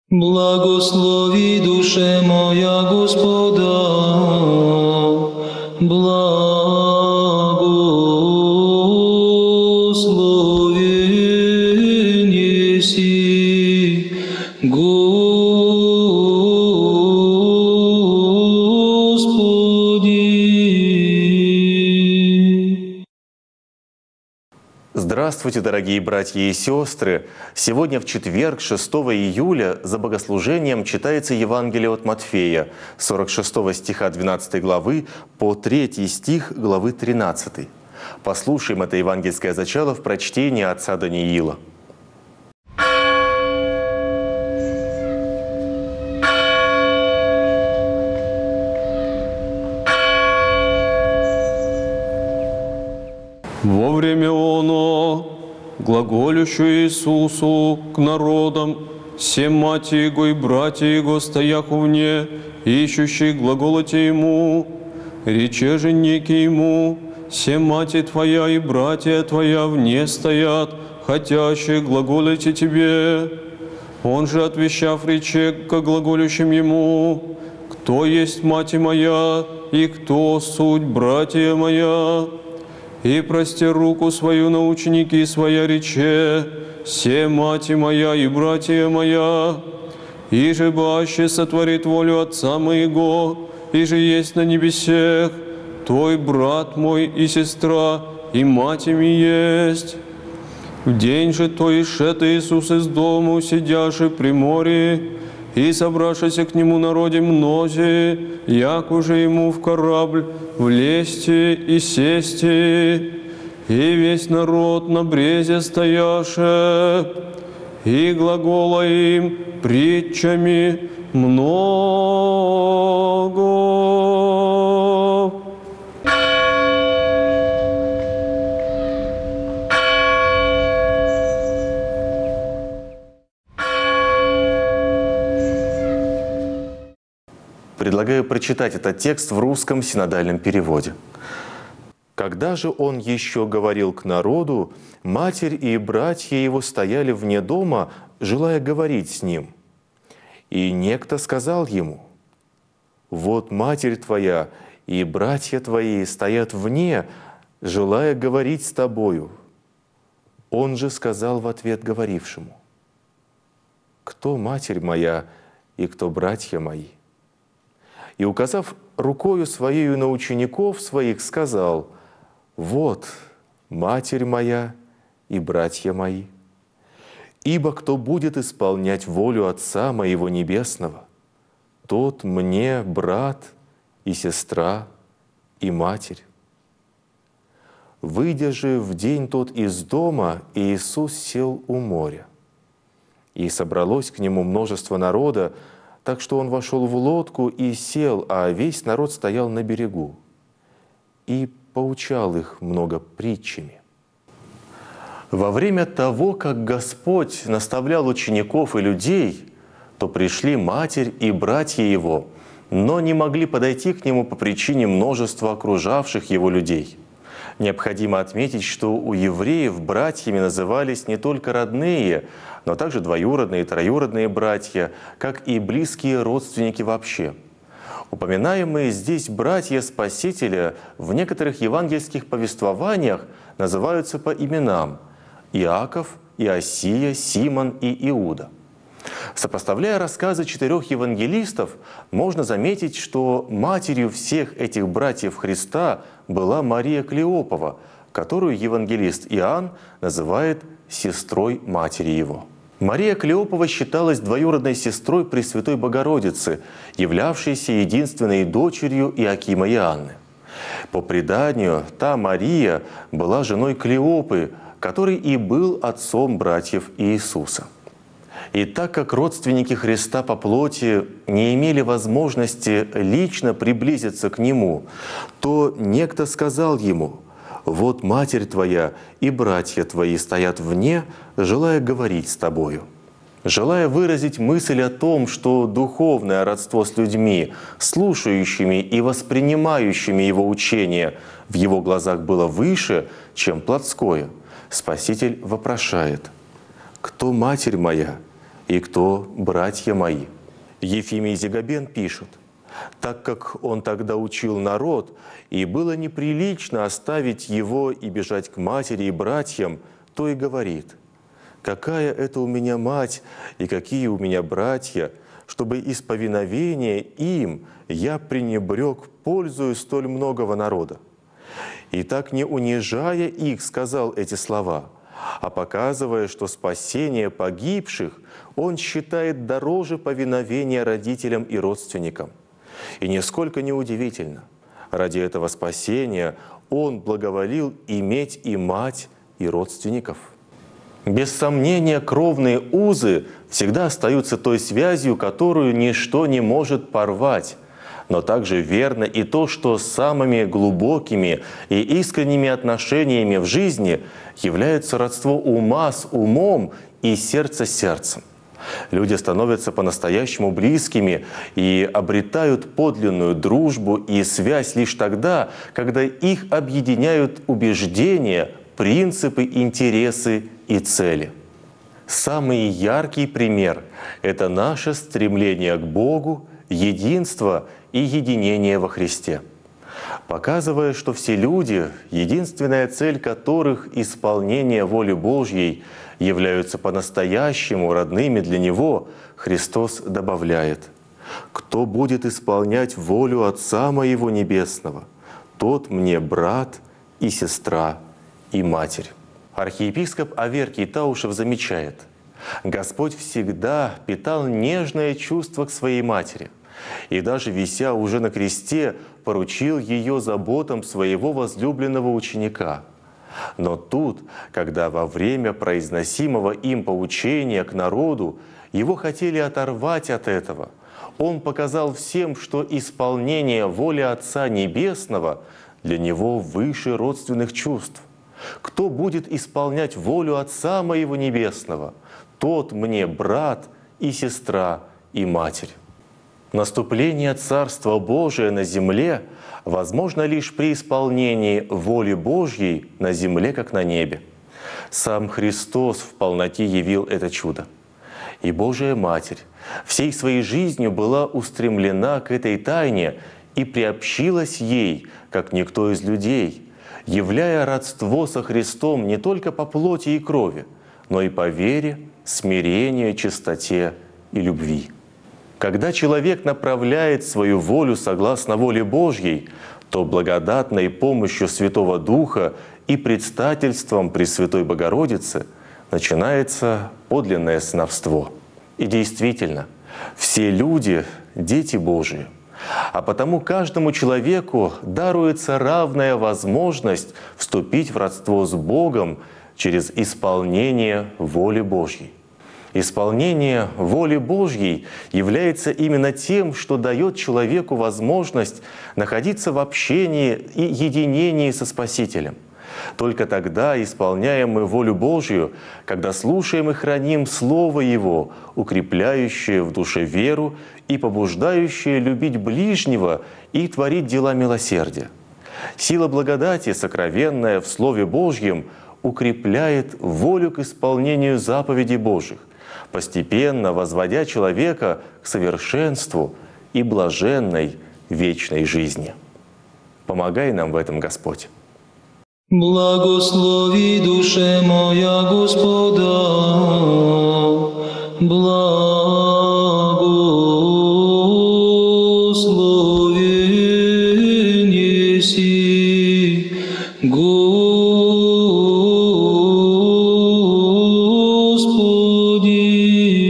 Благослови, душе моя, Господа, благословен еси, Господи. Здравствуйте, дорогие братья и сестры! Сегодня в четверг, 6 июля, за богослужением читается Евангелие от Матфея, 46 стиха 12 главы по 3 стих главы 13. Послушаем это евангельское зачало в прочтении отца Даниила. Во время оно, глаголющу Иисусу к народам, все мать Его и братья Его, стояху вне, ищущие глаголоте Ему, рече же некий Ему, все мати Твоя и братья Твоя вне стоят, хотящие глаголите Тебе. Он же, отвещав, рече ко глаголющим Ему, кто есть мать моя, и кто суть братья моя? И прости руку свою на ученики своя, рече, все мать моя и братья моя, и же баще сотворит волю Отца моего, и же есть на небесех, той брат мой и сестра, и мать ми есть. В день же то ишет Иисус из дому, сидяши при море, и собравшися к Нему народе мнози, як уже Ему в корабль влезти и сести, и весь народ на брезе стояше, и глагола им притчами много. Предлагаю прочитать этот текст в русском синодальном переводе. «Когда же он еще говорил к народу, матерь и братья его стояли вне дома, желая говорить с ним. И некто сказал ему: вот матерь твоя и братья твои стоят вне, желая говорить с тобою. Он же сказал в ответ говорившему: кто матерь моя и кто братья мои? И, указав рукою своею на учеников своих, сказал: вот матерь моя и братья мои. Ибо кто будет исполнять волю Отца моего Небесного, тот мне брат и сестра и матерь». Выйдя же в день тот из дома, Иисус сел у моря. И собралось к Нему множество народа, так что Он вошел в лодку и сел, а весь народ стоял на берегу. И поучал их много притчами. Во время того, как Господь наставлял учеников и людей, то пришли матерь и братья Его, но не могли подойти к Нему по причине множества окружавших Его людей. Необходимо отметить, что у евреев братьями назывались не только родные, но также двоюродные и троюродные братья, как и близкие родственники вообще. Упоминаемые здесь братья Спасителя в некоторых евангельских повествованиях называются по именам: Иаков, Иосия, Симон и Иуда. Сопоставляя рассказы 4 евангелистов, можно заметить, что матерью всех этих братьев Христа была Мария Клеопова, которую евангелист Иоанн называет сестрой матери его. Мария Клеопова считалась двоюродной сестрой Пресвятой Богородицы, являвшейся единственной дочерью Иакима и Анны. По преданию, та Мария была женой Клеопы, который и был отцом братьев Иисуса. И так как родственники Христа по плоти не имели возможности лично приблизиться к Нему, то некто сказал Ему: вот матерь твоя и братья твои стоят вне, желая говорить с тобою. Желая выразить мысль о том, что духовное родство с людьми, слушающими и воспринимающими Его учение, в Его глазах было выше, чем плотское, Спаситель вопрошает: кто матерь моя и кто братья мои?» Ефимий Зегобен пишет: «Так как он тогда учил народ, и было неприлично оставить его и бежать к матери и братьям, то и говорит: какая это у меня мать и какие у меня братья, чтобы из повиновения им я пренебрег пользою столь многого народа. И так, не унижая их, сказал эти слова, а показывая, что спасение погибших он считает дороже повиновения родителям и родственникам. И нисколько не удивительно, ради этого спасения он благоволил иметь и мать, и родственников». Без сомнения, кровные узы всегда остаются той связью, которую ничто не может порвать. Но также верно и то, что самыми глубокими и искренними отношениями в жизни является родство ума с умом и сердца с сердцем. Люди становятся по-настоящему близкими и обретают подлинную дружбу и связь лишь тогда, когда их объединяют убеждения, принципы, интересы и цели. Самый яркий пример – это наше стремление к Богу, единство и единение во Христе, показывая, что все люди, единственная цель которых – исполнение воли Божьей, являются по-настоящему родными для Него, Христос добавляет: «Кто будет исполнять волю Отца Моего Небесного, тот мне брат и сестра и матерь». Архиепископ Аверкий Таушев замечает: Господь всегда питал нежное чувство к своей матери и даже вися уже на кресте, поручил ее заботам своего возлюбленного ученика. Но тут, когда во время произносимого им поучения к народу его хотели оторвать от этого, он показал всем, что исполнение воли Отца Небесного для него выше родственных чувств. «Кто будет исполнять волю Отца Моего Небесного, тот мне брат и сестра и матерь». Наступление Царства Божия на земле возможно лишь при исполнении воли Божьей на земле, как на небе. Сам Христос в полноте явил это чудо. И Божия Матерь всей своей жизнью была устремлена к этой тайне и приобщилась ей, как никто из людей, являя родство со Христом не только по плоти и крови, но и по вере, смирению, чистоте и любви. Когда человек направляет свою волю согласно воле Божьей, то благодатной помощью Святого Духа и предстательством Пресвятой Богородицы начинается подлинное сыновство. И действительно, все люди – дети Божии, а потому каждому человеку даруется равная возможность вступить в родство с Богом через исполнение воли Божьей. Исполнение воли Божьей является именно тем, что дает человеку возможность находиться в общении и единении со Спасителем. Только тогда исполняем мы волю Божью, когда слушаем и храним Слово Его, укрепляющее в душе веру и побуждающее любить ближнего и творить дела милосердия. Сила благодати, сокровенная в Слове Божьем, укрепляет волю к исполнению заповедей Божьих, постепенно возводя человека к совершенству и блаженной вечной жизни. Помогай нам в этом, Господь. Благослови, душе моя, Господа, благословен еси, Господи.